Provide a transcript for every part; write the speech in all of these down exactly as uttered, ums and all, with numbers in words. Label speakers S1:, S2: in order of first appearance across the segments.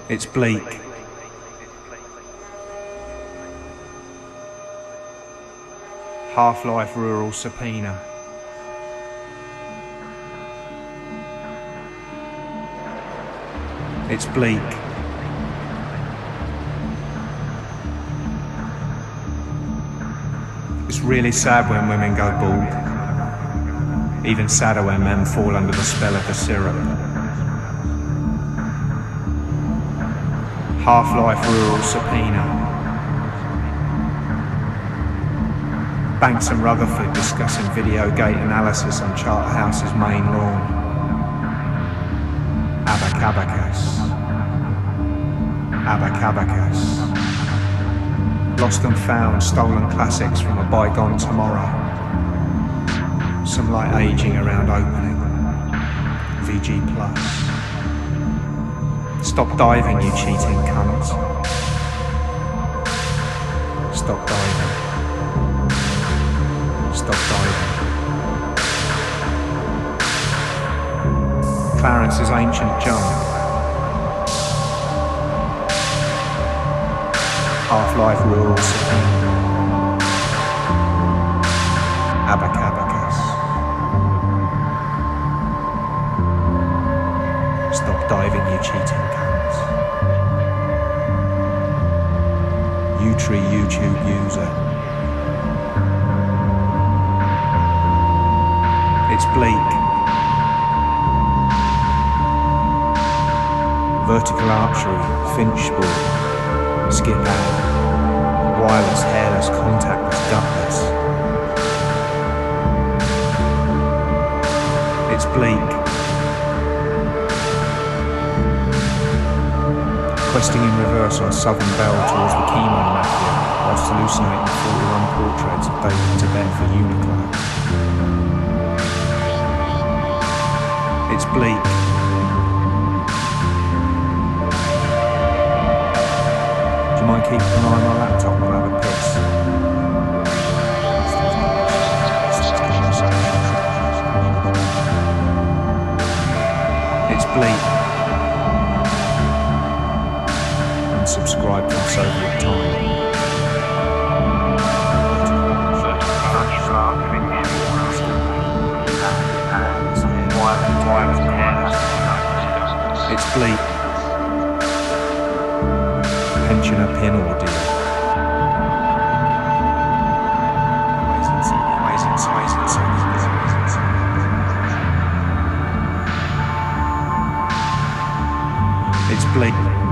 S1: It's bleak. Half-life rural subpoena. It's bleak. It's really sad when women go bald. Even sadder when men fall under the spell of the syrup. Half-life rural subpoena. Banks and Rutherford discussing video gate analysis on Charterhouse's main lawn. Abacabacus. Abacabacus. Lost and found stolen classics from a bygone tomorrow. Some light aging around opening. V G plus. Stop diving, you cheating cunts. Stop diving. Stop diving. Clarence's ancient jump. Half-life rural subpoena. Abacabacus. Stop diving, you cheating cunts. U-Tree YouTube user. It's bleak. Vertical archery, finch sport, skip out, wireless, hairless, contactless, gutless. It's bleak. Questing in reverse on Southern Bell towards the chemo mafia, whilst hallucinating forty-one portraits of David Tibet for Uniqlo. It's bleak. Do you mind keeping an eye on my laptop while I have a piss? It's bleak. Unsubscribe from Soviet time. It's bleak. Pensioner pin ordeal. It's bleak.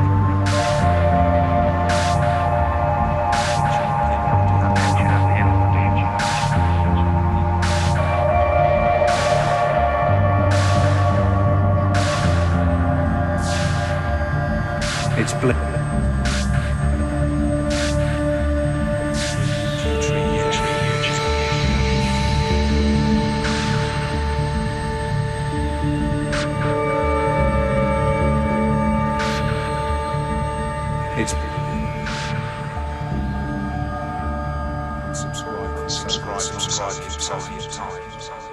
S1: It's bleak. It's subscribe, subscribe, subscribe, subscribe, subscribe.